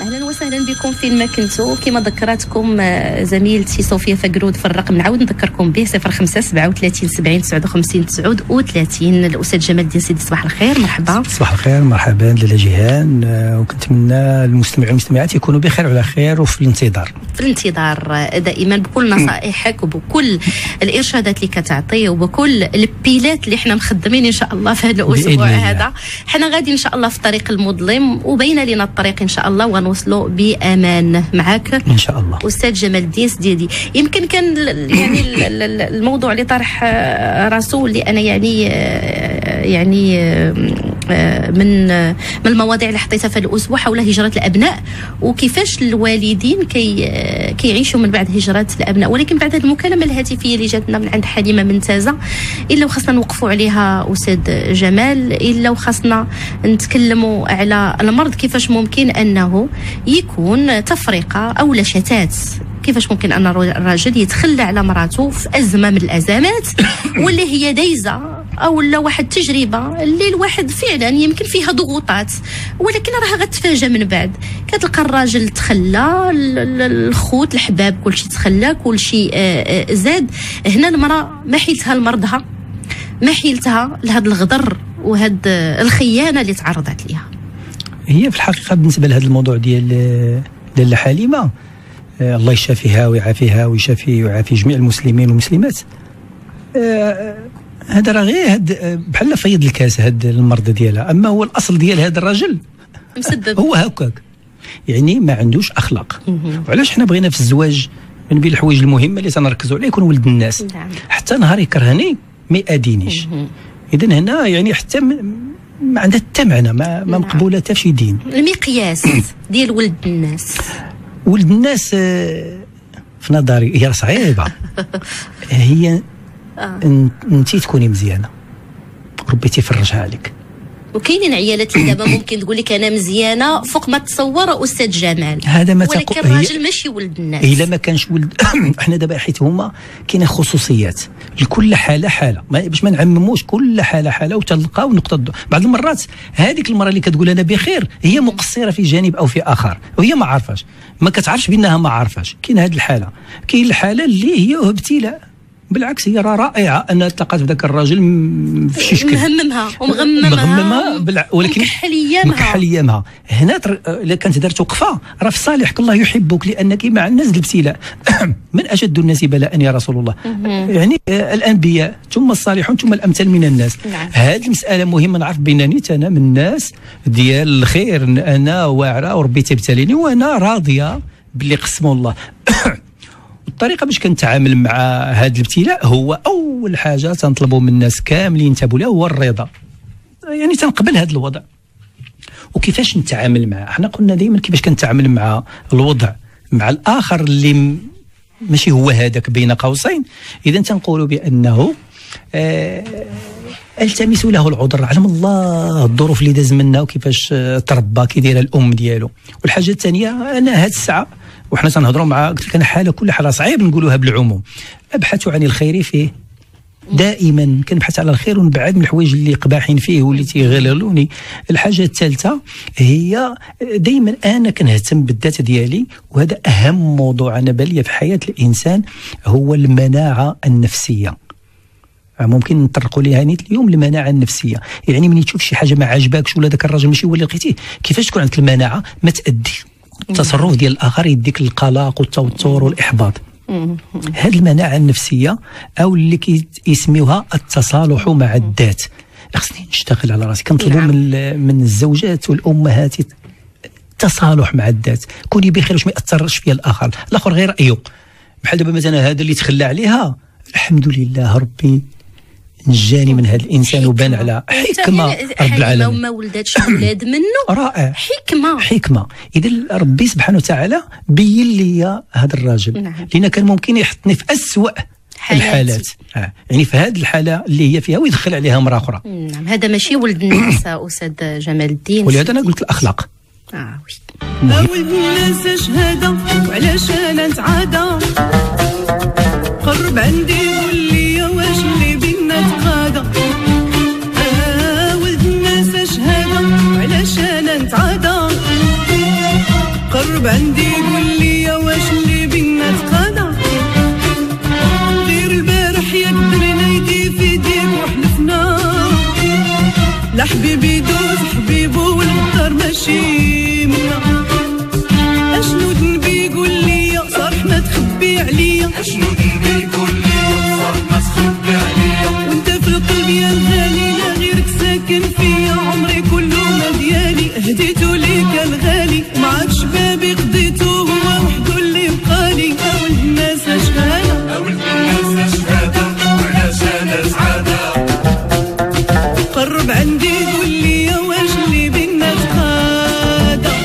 اهلا وسهلا بكم فين ما كنتوا. كما ذكرتكم زميلتي صوفيا فقرود في الرقم، نعاود نذكركم به 05 37 70 59 39. الاستاذ جمال الدين سيدي، صباح الخير، مرحبا. صباح الخير، مرحبا لاله جيهان، وكنتمنى المستمعين والمستمعات يكونوا بخير وعلى خير وفي الانتظار. في الانتظار دائما بكل نصائحك وبكل الارشادات اللي كتعطي وبكل البيلات اللي احنا مخدمين ان شاء الله في هذا الاسبوع هذا. حنا غادي ان شاء الله في طريق المظلم وبين لنا الطريق ان شاء الله ونوصلوا بامان معك ان شاء الله. استاذ جمال الدين سديدي، يمكن كان يعني الموضوع اللي طرح راسه اللي انا يعني من المواضيع اللي حطيتها في الاسبوع حول هجره الابناء وكيفاش الوالدين كيعيشوا من بعد هجره الابناء. ولكن بعد هذه المكالمه الهاتفيه اللي جاتنا من عند حليمه منتزه، الا وخاصنا نوقفوا عليها استاذ جمال، الا وخاصنا نتكلموا على المرض، كيفاش ممكن انه يكون تفرقه او شتات، كيفاش ممكن ان الراجل يتخلى على مراته في ازمه من الازمات واللي هي دايزه او لا واحد تجربه اللي الواحد فعلا يمكن فيها ضغوطات، ولكن راها غتفاجأ من بعد. كتلقى الراجل تخلى، الخوت الحباب كلشي تخلى، كلشي زاد. هنا المراه ما حيلتها لمرضها، ما حيلتها لهذا الغدر وهاد الخيانه اللي تعرضت ليها. هي في الحقيقه بالنسبه لهذا الموضوع ديال حليمه، الله يشافيها ويعافيها ويعافي جميع المسلمين والمسلمات. هذا راه غير بحال فيض الكاس هذا المرض ديالها، اما هو الاصل ديال هذا الرجل مسبب هو هكاك، يعني ما عندوش اخلاق. وعلاش حنا بغينا في الزواج من بين الحوايج المهمه اللي تنركزوا عليه يكون ولد الناس. نعم. حتى نهار يكرهني ما يأذينيش. اذا هنا يعني حتى ما عندها حتى معنى، ما مقبوله حتى في شي دين. المقياس ديال ولد الناس، ولد الناس في نظري هي صعيبه. هي انت تكوني مزيانه ربي تيفرجها عليك. وكاينين عيالات اللي دابا ممكن تقول لك انا مزيانه فوق ما تصور استاذ جمال، هذا ما ولكن الراجل ماشي ولد الناس. الا ما كانش ولد احنا دابا حيت هما كاينه خصوصيات لكل حاله باش ما نعمموش، كل حاله وتلقاو نقطه. بعض المرات هذيك المراه اللي كتقول انا بخير هي مقصره في جانب او في اخر، وهي ما عارفاش، ما كتعرفش بانها ما عارفاش. كاين هذه الحاله، كاين الحاله اللي هي ابتلاء. بالعكس هي رائعه انها تلقات بذاك الراجل في شي شكل مهممها ومغممها ولكن مكحليامها. هنا الا كانت دارت وقفه راه في صالحك، الله يحبك لانك مع الناس الابتلاء. من اشد الناس بلاء يا رسول الله؟ يعني الانبياء ثم الصالحون ثم الامثل من الناس. نعم. هذه المساله مهمه نعرف بانني انا من الناس ديال الخير، انا واعره وربي تبتليني وانا راضيه باللي قسمه الله. الطريقه باش كنتعامل مع هذا الابتلاء هو اول حاجه تنطلبوا من الناس كاملين ينتبهوا لها هو الرضا، يعني تنقبل هذا الوضع. وكيفاش نتعامل معه؟ احنا قلنا دائما كيفاش كنتعامل مع الوضع مع الاخر اللي ماشي هو هذاك بين قوسين. اذا تنقولوا بانه التمسوا له العذر، علم الله الظروف اللي داز منها وكيفاش تربى كيديرها الام ديالو. والحاجه الثانيه، انا هاد الساعه وحنا تنهضروا مع قلت لك انا حاله كل حاله صعيب نقولوها بالعموم، ابحثوا عن الخير فيه. دائما كنبحث على الخير ونبعد من الحوايج اللي قباحين فيه واللي تيغللوني. الحاجه الثالثه هي دائما انا كنهتم بالذات ديالي، وهذا اهم موضوع انا بالي في حياه الانسان هو المناعه النفسيه. ممكن نطرقوا ليها نيت اليوم، المناعه النفسيه. يعني ملي تشوف شي حاجه ما عجباكش ولا ذاك الراجل ماشي هو اللي لقيتيه، كيفاش تكون عندك المناعه ما تادي التصرف ديال الاخر يديك القلق والتوتر والاحباط. هذه المناعه النفسيه او اللي كيسميوها التصالح مع الذات. خصني نشتغل على راسي. كنطلبوا من الزوجات والامهات التصالح مع الذات، كوني بخير واش ما ياثرش فيها الاخر غير رايه. بحال دابا مثلا هذا اللي تخلى عليها، الحمد لله ربي نجاني من هذا الانسان وبان على حكمه رب العالمين. ما ولداتش اولاد منه، رائع، حكمه. اذا ربي سبحانه وتعالى بين لي هذا الراجل. نعم. لان كان ممكن يحطني في اسوأ الحالات، يعني في هذه الحاله اللي هي فيها ويدخل عليها امراه اخرى. نعم، هذا ماشي ولد الناس استاذ جمال الدين. ولهذا انا قلت الاخلاق. وي ولد الناس شهاده وعلاش انا نتعادى، قرب عندي قول لي واش اللي بينا تقادى. ولد الناس شهاده وعلاش انا نتعادى، قرب عندي قول لي واش اللي بينا تقاضى غير البارح يا قدرنا يدي في يديك وحلفنا لا حبيبي دوز حبيبو والغدار ماشي منا اشنو ذنبي قول لي صارح ما تخبي عليا اشنو ذنبي قول لي صارح ما تخبي عليا وانت في القلب يا الغالي لا غيرك ساكن فيا عمري كله ما ديالي هديتو ليك الغالي معاك شبابي قضيتو هو وحدو اللي بقالي اول الناس شهاده اول الناس شهاده وعلاش انا سعاده قرب عندي قول لي واش اللي بينا تقاضى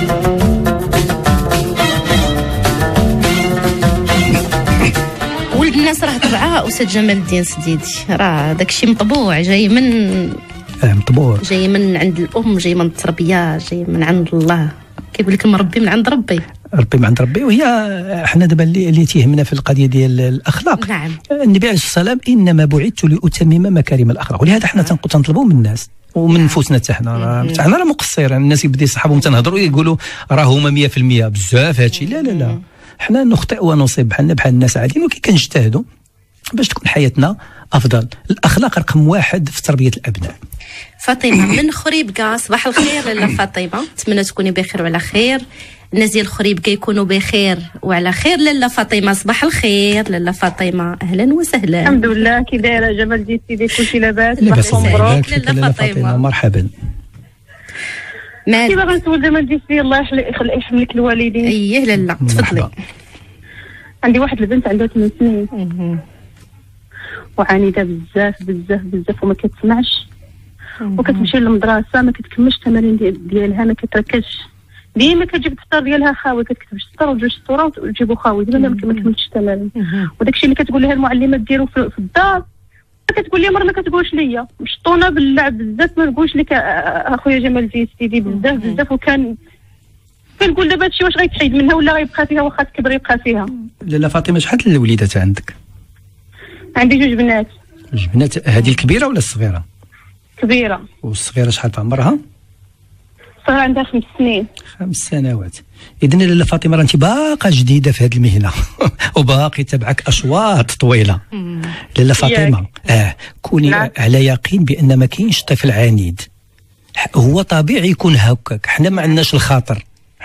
ولد الناس راه طبعها أستاذ جمال الدين سديدي، راه داكشي مطبوع جاي من مطبوع، جاي من عند الأم، جاي من التربية، جاي من عند الله، كيقول لك مربي من عند ربي من عند ربي. وهي احنا دابا اللي تيهمنا في القضيه ديال الاخلاق. نعم. النبي عليه الصلاه والسلام انما بعثت لاتمم مكارم الاخلاق، ولهذا احنا تنطلبوا من الناس ومن نفوسنا حتى حنا راه مقصرين. الناس يبدا يصحابهم تنهضروا يقولوا راه هما 100% بزاف هادشي، لا حنا نخطئ ونصيب بحالنا بحال الناس عاديين، ولكن كنجتهدوا باش تكون حياتنا افضل. الاخلاق رقم 1 في تربيه الابناء. فاطمه من خريبكا، صباح الخير لاله فاطمه، نتمنى تكوني بخير وعلى خير. الناس ديال خريبكا يكونوا بخير وعلى خير. لاله فاطمه صباح الخير. لاله فاطمه اهلا وسهلا. الحمد لله، كي دايره جمال ديال سيدي كلشي لاباس؟ مبروك لاله فاطمه، مرحبا. كي باغا نسول جمال ديال سيدي الله يحملك الوالدين. اييه لاله تفضلي. عندي واحد البنت عندها 8 سنين وعنيده بزاف وما كتسمعش وكتمشي للمدرسه ما كتكملش التمارين ديالها، ما كتركزش، ديما كتجيب الدفتر ديالها خاوي، كتكتب السطر وجوج سطورات وتجيبو خاوي، ديما ما كملتش التمارين. وداكشي اللي كتقول لها المعلمه ديرو في الدار كتقول لي مره ما كتقولش ليا، مشطونه باللعب بزاف، ما نقولش لك اخويا جمال ديال سيدي بزاف وكان كنقول دابا هادشي واش غيتحيد منها ولا غيبقى فيها واخا تكبر يبقى فيها. لاله فاطمه شحال الوليدات عندك؟ عندي 2 بنات. 2 بنات، هذه الكبيره ولا الصغيره؟ كبيره. والصغيره شحال في عمرها؟ الصغيره عندها 5 سنين. 5 سنوات. اذا لاله فاطمه راه انت باقا جديده في هذه المهنه وباقي تبعك اشواط طويله. لاله فاطمه كوني على يقين بان ما كاينش طفل عنيد، هو طبيعي يكون هكاك، حنا ما عندناش الخاطر،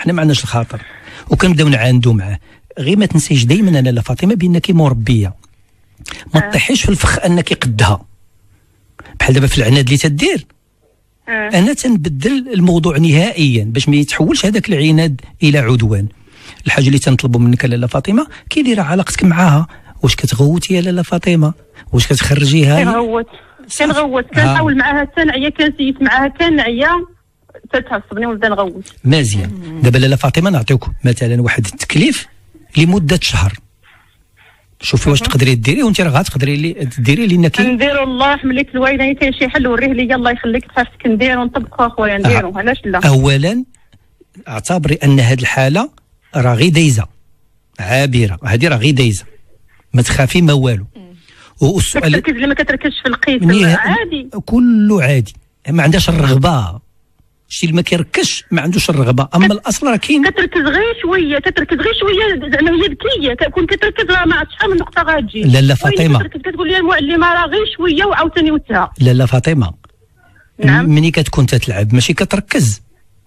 وكنبداو نعاندوا معاه. غير ما تنسيش دائما لاله فاطمه بانك مربيه، ما تطيحيش في الفخ انك قدها. بحال دابا في العناد اللي تدير انا تنبدل الموضوع نهائيا باش ما يتحولش هذاك العناد الى عدوان. الحاجه اللي تنطلبوا منك لاله فاطمه كي دايره علاقتك معاها، واش كتغوتي يا لاله فاطمه؟ واش كتخرجيها؟ كنغوت كنحاول معاها حتى نعيا، كنسيت معاها كنعيا تتعصبني ونبدا نغوت. مزيان. دابا لاله فاطمه نعطيوك مثلا واحد التكليف لمده شهر، شوفي واش تقدري ديريه، وانت راه غتقدري ديريه لانك نديرو الله يحملك الوالدين، كاين شي حل وريه لي الله يخليك تحسك نديرو نطبقو اخويا نديرو. علاش لا؟ اولا اعتبري ان هذه الحاله راه غير دايزه عابره، هذه راه غير دايزه، ما تخافي ما والو. والسؤال تركز اللي ما كتركزش في القيس عادي، كله عادي، ما عندهاش الرغبه. الشيء اللي ما كيركزش ما عندوش الرغبه، اما الاصل راه كاين كتركز غير شويه زعما هي ذكيه، كون كتركز راه ما عرفتش شحال من نقطه غتجي. لاله فاطمه كتقول لي المعلمه راه غير شويه وعاوتاني وتها. لاله فاطمه نعم، ملي كتكون تتلعب ماشي كتركز،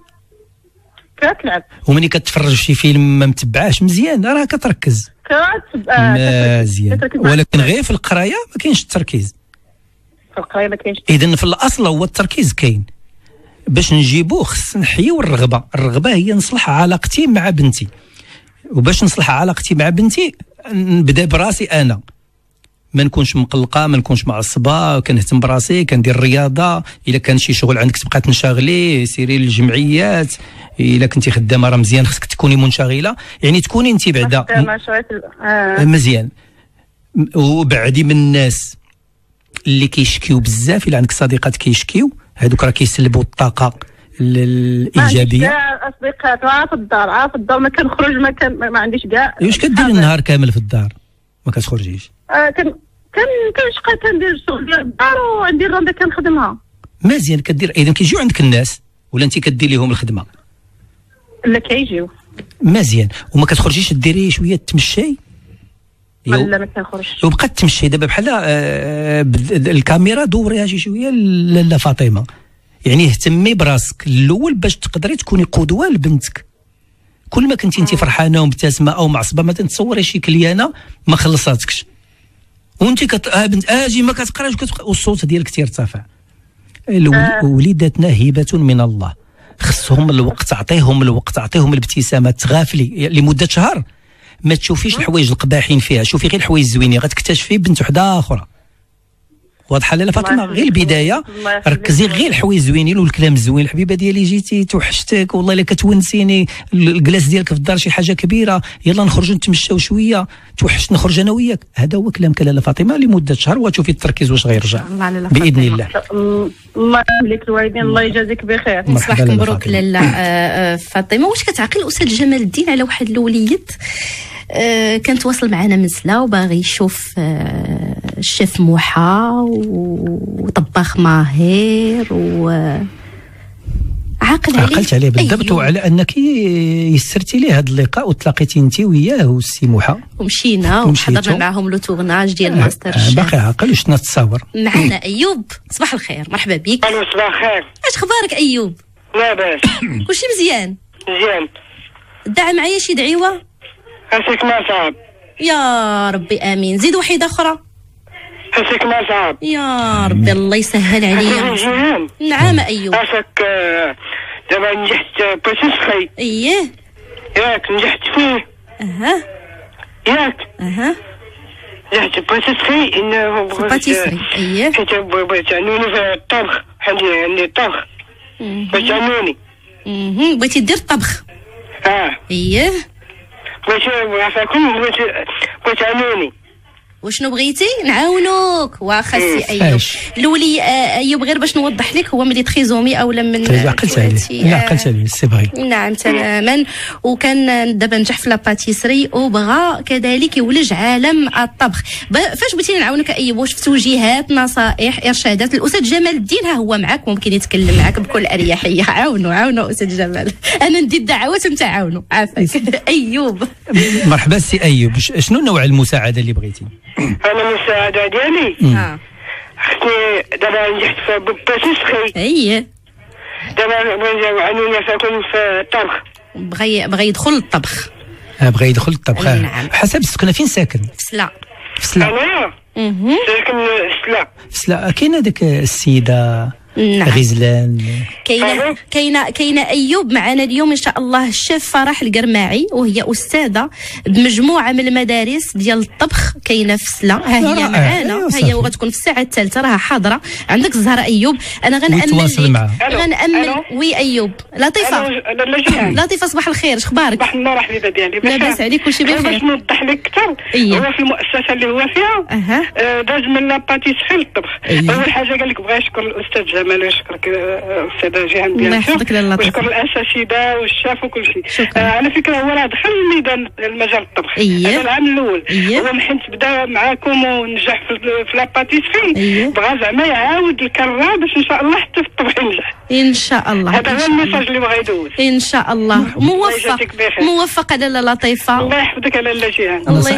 كتلعب، وملي كتفرج في فيلم ما متبعاش مزيان راه كتركز مزيان. ولكن غير في القرايه ما كاينش التركيز، في القرايه ما كاينش. اذا في الاصل هو التركيز كاين. باش نجيبوه خص نحيو الرغبه هي نصلح علاقتي مع بنتي، وباش نصلح علاقتي مع بنتي نبدا براسي انا، ما نكونش مقلقه، ما نكونش معصبه، كنهتم براسي، كندير الرياضه، الا كان شي شغل عندك تبقى تنشغلي، سيري للجمعيات، الا كنتي خدامه راه مزيان خصك تكوني منشغله، يعني تكوني انت بعدا مزيان. وبعدي من الناس اللي كيشكيو بزاف، الا عندك صديقات كيشكيو هذوك راه كيسلبوا الطاقه الايجابيه. اصدقاء في الدار ما كنخرج، ما عنديش كاع. واش كدير النهار كامل في الدار ما كتخرجيش؟ كنشقى كندير الشغل ديال الدار وعندي الرونده كنخدمها. مزيان كدير. اذا كيجيو عندك الناس ولا انت كدير لهم الخدمه؟ لا كيجيو. مزيان. وما كتخرجيش ديري شويه تمشي؟ لا ما كنخرجش. وبقات تمشي دابا بحال الكاميرا دوريها شي شويه لاله فاطمه، يعني اهتمي براسك الاول باش تقدري تكوني قدوه لبنتك. كل ما كنتي انت فرحانه ومبتسمه او معصبه ما تصوري شي كليانه ما خلصاتكش وانت بنت اجي ما كتقراش والصوت ديالك تيرتفع. وليداتنا هبه من الله، خصهم الوقت، عطيهم الوقت، عطيهم الابتسامه. تغافلي لمده شهر ما تشوفيش الحوايج القباحين فيها، شوفي غير الحوايج الزوينين، غتكتشفي بنت وحده اخرى. واضحه لاله فاطمه؟ غير البدايه ركزي غير الحوايج الزوينين والكلام الزوين. الحبيبه ديالي جيتي توحشتك والله الا كتونسيني، الجلاس ديالك في الدار شي حاجه كبيره، يلا نخرجوا نتمشاو شويه، توحشت نخرج انا وياك. هذا هو كلام لاله فاطمه لمده شهر وتشوفي التركيز واش غيرجع باذن الله. الله يخليك الوالدين، الله يجازيك بخير. صباحك مبروك لاله فاطمه. واش كتعقل الاستاذ جمال الدين على واحد الوليد كان تواصل معنا من سلا وباغي يشوف الشيف موحى وطباخ ماهر عقلت عليه بالضبط. وعلى انك يسرتي ليه هذا اللقاء وتلاقيتي انت وياه والسي موحى ومشينا وحضرنا معهم لو تورناج ديال ماستر الشيف. باقي عاقل وشنا التصاور. معنا ايوب، صباح الخير، مرحبا بك. الو صباح الخير. اش اخبارك ايوب؟ لاباس. كلشي مزيان؟ مزيان. دعا معايا شي دعيوه؟ هسيك ما صعب. يا ربي امين. زيد وحيده اخرى. هسيك ما صعب. يا ربي الله يسهل عليا. نعم ايوب. هسك دابا نجحت باتيسري. اييه ياك نجحت فيه. ياك نجحت باتيسري. انه باتيسري. اييه حيت بغيت يعنوني في الطبخ، عندي الطبخ بغيت يعنوني. بغيتي دير الطبخ. اييه بغيت يعنوني. وشنو بغيتي نعاونوك؟ واخا سي ايوب. الاولي ايوب غير باش نوضح لك، هو ملي تخيزومي اولا من عقلت عليه. عقلت عليه السي بغي. نعم تماما. وكان دابا نجح في لاباتيسري وبغى كذلك يولج عالم الطبخ. فاش بغيتي نعاونك ايوب؟ واش في توجيهات، نصائح، ارشادات؟ الاستاذ جمال الدين ها هو معك، ممكن يتكلم معك بكل اريحيه. عاونوا استاذ جمال. انا ندير دعوات وانت عاونوا. عافاك ايوب. مرحبا سي ايوب. شنو نوع المساعده اللي بغيتي؟ انا المساعده ديالي خصني دابا نجحت في باتيسري. اييه دابا بغيت يعنوني فاكون في الطبخ. بغى يدخل الطبخ. بغى يدخل الطبخ. نعم. حسب السكنه فين ساكن؟ في سلا. انا ساكن في سلا. كاينه ديك السيده نعم. غزلان. كاينه ايوب معنا اليوم ان شاء الله الشيف فرح القرماعي، وهي استاذه بمجموعه من المدارس ديال الطبخ كاينه في سلا. ها هي معنا. هي وغتكون في الساعه الثالثه راها حاضره. عندك الزهره ايوب. انا غنأمن وي ايوب. لطيفه صباح الخير. اخبارك؟ صباح النور حبيبه ديالي. لاباس عليك؟ كلشي بخير؟ باش نوضح لك اكثر. هو في المؤسسه اللي هو فيها داز من لاباتيسري للطبخ. اول حاجه قال لك بغى يشكر الاستاذ جمال ويشكرك الاستاذه جيهان ديالك، ويشكر الاساتذه والشاف وكل شيء. على فكره هو راه دخل الميدان المجال الطبخ. هذا العام الاول. هو من حين بدا معاكم ونجح في لاباتيسري، بغى زعما يعاود الكره باش ان شاء الله حتى في الطبخ ينجح ان شاء الله. هذا هو الميساج اللي بغى يدوز ان شاء الله. موفقه لاله لطيفه. الله يحفظك لاله جيهان. الله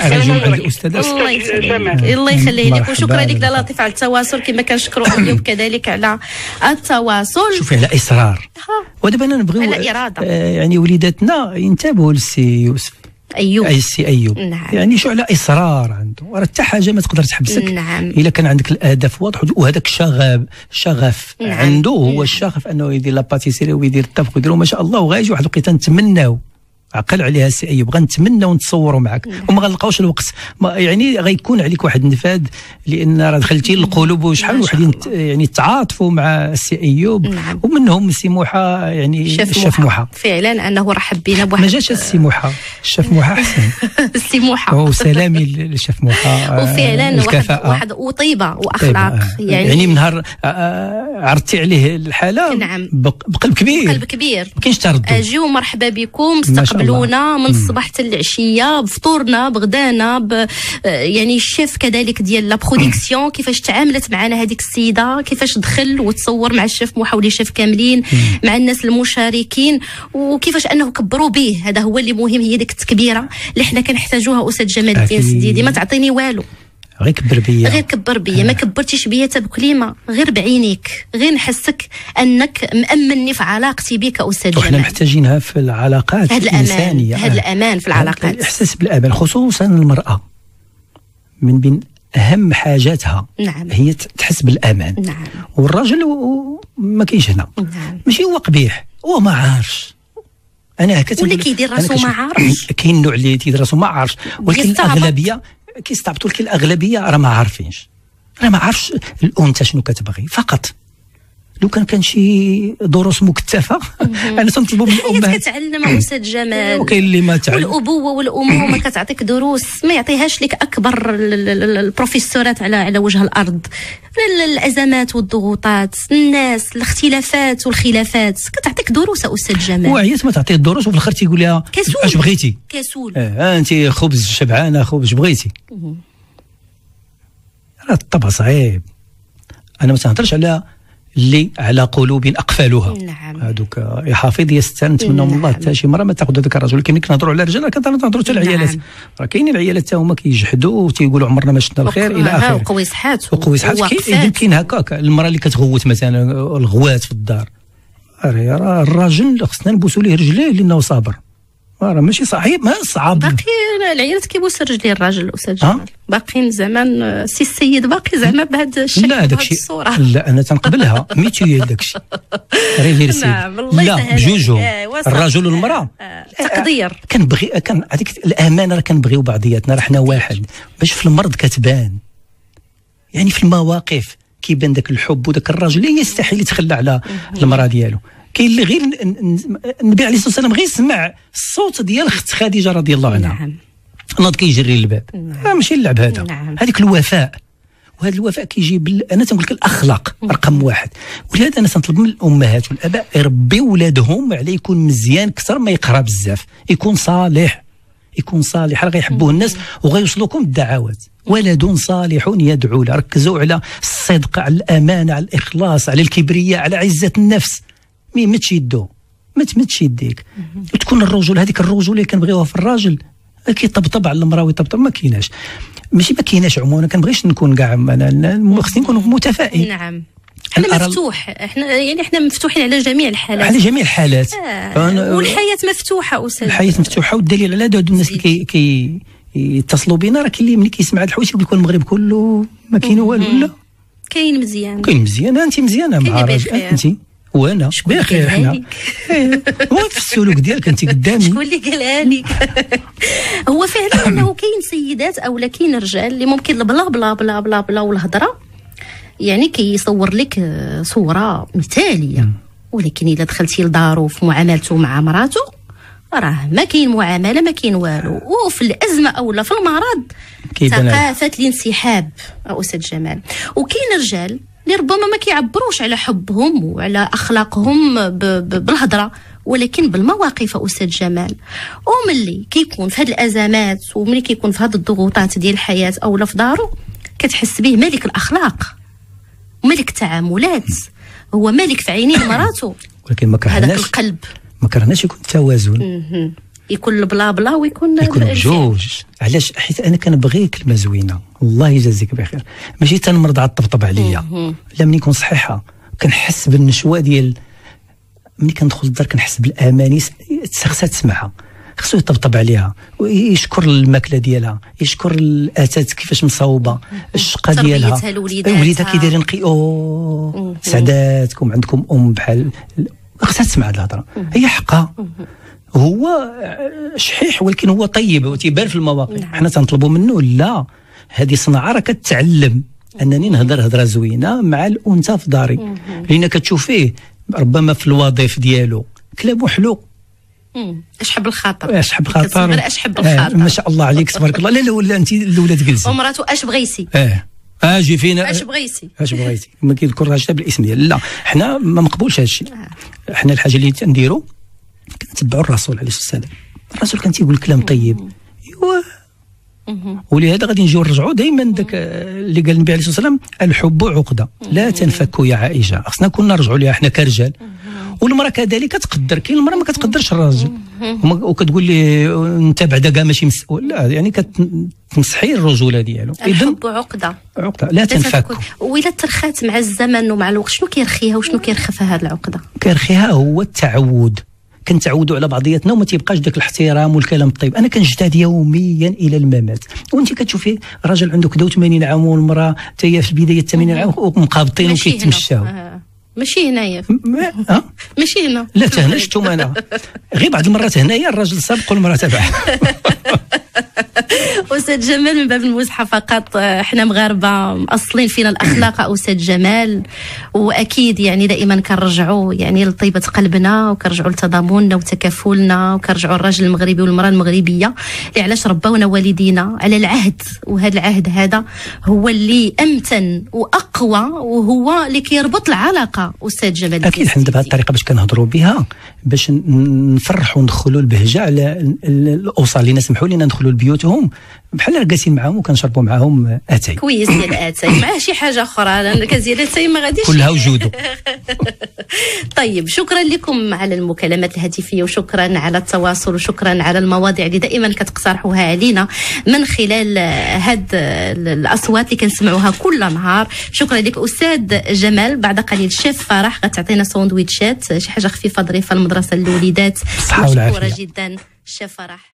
يخليك. الله يخليه لك. وشكرا لك لاله لطيفه على التواصل، كما كنشكروا ايوب كذلك على التواصل. شوفي على اصرار. ودابا انا نبغيو يعني وليداتنا ينتبهوا للسي يوسف ايوب. السي ايوب. نعم. يعني شو على اصرار عنده، راه حتى حاجه ما تقدر تحبسك. نعم. الا كان عندك الاهداف واضحه وهذاك شغف نعم. عنده هو الشغف انه يدير لاباتيسيري ويدير الطبخ ويديروا ما شاء الله. وغايجي واحد الوقيته نتمناو عقل عليها السي ايوب، غنتمناو ونتصوروا معك وما غنلقاوش الوقت. يعني غيكون عليك واحد النفاذ، لان راه دخلتي للقلوب وشحال وحدين يعني تعاطفوا مع السي ايوب. نعم. ومنهم السي موحى، يعني الشيف موحى فعلا انه رحب بنا بواحد. ما جاش السي موحى، الشيف موحى احسن. السي موحى وسلامي للشيف موحى. وفعلا واحد وطيبه واخلاق. يعني من نهار عرضتي عليه الحاله. نعم. بقلب كبير. ما كاينش تردد. اجيو مرحبا بكم، استقبال كيستقبلونا من الصباح حتى العشيه بفطورنا بغدانا يعني الشيف كذلك ديال لا برودكسيون كيفاش تعاملت معنا هذيك السيده، كيفاش دخل وتصور مع الشيف محاولي الشيف كاملين مع الناس المشاركين، وكيفاش انه كبروا به. هذا هو اللي مهم، هي ديك التكبيره اللي حنا كنحتاجوها استاذ جمال الدين السديدي. ما تعطيني والو، غير كبر بيا، غير كبر بيا، ما كبرتيش بيا حتى بكلمه، غير بعينيك، غير نحسك انك مأمنني في علاقتي بك استاذ جمال. وحنا محتاجينها في العلاقات الانسانيه، هذا الامان في العلاقات، الاحساس بالامان، خصوصا المراه من بين اهم حاجاتها هي تحس بالامان. والراجل ما كاينش هنا، ماشي هو قبيح، هو ما عارفش. انا ولا كيدير راسو ما عارفش، كاين النوع اللي تيدير راسو ما عارفش، ولكن الاغلبيه كيستعبطوا، لك الاغلبيه راه ما عارفينش، راه ما عارفش الانثى شنو كتبغي فقط. لو كان شي دروس مكثفه انا تنطلبوا من الامهات كتعلم استاذ جمال، وكاين اللي ما تعلم، والابوه والامومه كتعطيك دروس ما يعطيهاش لك اكبر البروفيسورات على وجه الارض. الازمات والضغوطات، الناس، الاختلافات والخلافات، كتعطيك دروس استاذ جمال. وعيات ما تعطيه الدروس وفي الاخر تيقول لها اش بغيتي، كسول، انت خبز شبعانه، خبز بغيتي. راه الطبع صعيب. انا ما تنهضرش على قلوب اقفالها. هذوك يا حافظ يستان، نتمناهم الله حتى شي مره ما تاخذ هذاك الرجل. ولكن كنهضروا على الرجال كنهضروا حتى العيالات، راه كاينين العيالات حتى هما كيجحدوا وتيقولوا عمرنا ما شفنا الخير الى اخره، وقويصحات كاين هكاك. المراه اللي كتغوت مثلا الغوات في الدار، راه الراجل خصنا نبوسوا ليه رجليه لانه صابر، راه ماشي صعيب، ما صعب. باقي العيالات كيبوس رجلي الراجل استاذ جمال، باقيين زمان سي السيد باقي زعما بهذا الشكل، لا داكشي لا انا تنقبلها ميتيال داكشي لا بجوجهم الرجل والمراه تقدير. كنبغي هذيك الامانه، راه كنبغيو بعضياتنا، راه حنا واحد. باش في المرض كتبان، يعني في المواقف كيبان داك الحب، وداك الراجل اللي يستحيل يتخلى على المراه ديالو. كاين اللي غير النبي عليه الصلاه والسلام غير يسمع الصوت ديال اخت خديجه رضي الله عنها ناض كيجري للباب، ماشي اللعب هذا. هذيك الوفاء، وهذا الوفاء كيجي انا تنقول لك الاخلاق رقم واحد. ولهذا انا تنطلب من الامهات والاباء يربيو ولادهم على يكون مزيان اكثر ما يقرا بزاف، يكون صالح، راه غيحبوه الناس وغيوصلوكم الدعوات. ولد صالح يدعو له. ركزوا على الصدق، على الامانه، على الاخلاص، على الكبرياء، على عزه النفس. ما تشدو، ما تمدش يديك. وتكون الرجل، هذيك الرجوله اللي كنبغيوها في الراجل، كيطبطب على المراه ويطبطب، ما كايناش، ماشي ما كايناش عموما. كنبغيش نكون كاع خصني نكون متفائل. نعم، احنا مفتوح، احنا مفتوحين على جميع الحالات، على جميع الحالات. والحياه مفتوحه استاذ، الحياه مفتوحه. والدليل على هذا الناس اللي يتصلوا بنا، راه كاين اللي ملي كيسمع هاد الحوايج يقول لك المغرب كله ما كاين والو. لا كاين مزيان، انت مزيانه مع راجل، انت وانا بخير. حنا هو في السلوك ديالك انت قدامي. شكون اللي قالها لك؟ هو فعلا انه كاين سيدات او كاين رجال اللي ممكن بلا بلا بلا بلا بلا والهضره يعني كيصور لك صوره مثاليه، ولكن الا دخلتي لدارو في معاملته مع مراته راه ما كاين معامله، ما كاين والو. وفي الازمه اولا في المرض ثقافه الانسحاب استاذ جمال. وكاين رجال اللي ربما ما كيعبروش على حبهم وعلى اخلاقهم بالهضره، ولكن بالمواقف استاذ جمال. وملي كيكون في هذه الازمات وملي كيكون في هذه الضغوطات ديال الحياه اولا في دارو، كتحس به مالك الاخلاق ومالك التعاملات، هو مالك في عينين مراته. ولكن ما كرهناش هذاك القلب، ما كرهناش يكون توازن، يكون البلا بلا ويكون بجوج. علاش؟ حيت انا كنبغي كلمه زوينه، الله يجازيك بخير، ماشي تنمرض على الطبطب عليا، لا ملي نكون صحيحه كنحس بالنشوه ديال ملي كندخل للدار، كنحس بالامان. خصها تسمعها، خصو يطبطب عليها ويشكر الماكله ديالها، يشكر الاتات كيفاش مصاوبه، الشقه ديالها، وليدها كيدايرين سعداتكم عندكم بحال. خصها تسمع هاد الهضره، هي حقها. هو شحيح ولكن هو طيب وتيبان في المواقف. حنا تنطلبوا منه لا، هذه صناعه راه كتعلم انني نهضر هضره زوينه مع الانثى في داري، لان كتشوف فيه ربما في الوظيفه ديالو كلامو حلو، اشحب الخاطر، اشحب الخاطر، اشحب الخاطر. ما شاء الله عليك تبارك الله. لا ولا انت الاولاد جلسي ومراته اش بغيتي، اجي فينا اش بغيتي، ما كيذكرهاش بالاسم ديال. لا حنا ما مقبولش هذا الشيء. حنا الحاجه اللي تنديرو كنتبعوا الرسول عليه الصلاه والسلام. الرسول كان تيقول كلام طيب، ايوا ولهذا غادي نجيو نرجعوا دائما داك اللي قال النبي عليه الصلاه والسلام: الحب عقده لا تنفك يا عائشه. خصنا كنا نرجعوا ليها حنا كرجال. والمراه كذلك تقدر، كاين المراه ما كتقدرش الراجل وكتقول لي انت بعدا كاع ماشي مسؤول، لا يعني كتمسحي الرجوله ديالو. الحب عقده لا تنفك. وإلا ترخات مع الزمن ومع الوقت شنو كيرخيها وشنو كيرخفها هذه العقده؟ كيرخيها هو التعود. كنتعودوا على بعضياتنا وما تيبقاش داك الاحترام والكلام الطيب. انا كنجتهد يوميا الى الممات، وانت كتشوفي راجل عنده كدا 80 عام والمراه حتى هي في بدايه 80 عام ومقابطين وكيتمشاو. ماشي هنايا ماشي هنا، لا تهنا شفتهم انا غير بعض المرات هنايا الراجل سابق والمراه تبعه. أستاذ جمال، من باب المزحة فقط، احنا مغاربة مأصلين فينا الأخلاق أستاذ جمال، وأكيد يعني دائما كنرجعوا يعني لطيبة قلبنا وكنرجعوا لتضامننا وتكافلنا وكنرجعوا الرجل المغربي والمرأة المغربية اللي علاش ربونا والدينا على العهد. وهذا العهد هذا هو اللي أمتن وأقوى وهو اللي كيربط العلاقة أستاذ جمال. أكيد حنا بهذه الطريقة باش كنهضروا بها باش نفرحوا وندخلوا البهجة على الأوصال اللي سمحوا لنا ندخلوا لبيوتهم بحال جالسين معاهم وكنشربوا معاهم اتاي كويس ديال اتاي معاه شي حاجه اخرى، لان كاس ديال اتاي ما غاديش كلها وجوده. طيب شكرا لكم على المكالمات الهاتفيه، وشكرا على التواصل، وشكرا على المواضيع اللي دائما كتقترحوها علينا من خلال هاد الاصوات اللي كنسمعوها كل نهار. شكرا لك استاذ جمال. بعد قليل شيف فرح غتعطينا ساندويتشات، شي حاجه خفيفه ظريفه المدرسه للوليدات. مشكوره جدا شيف فرح.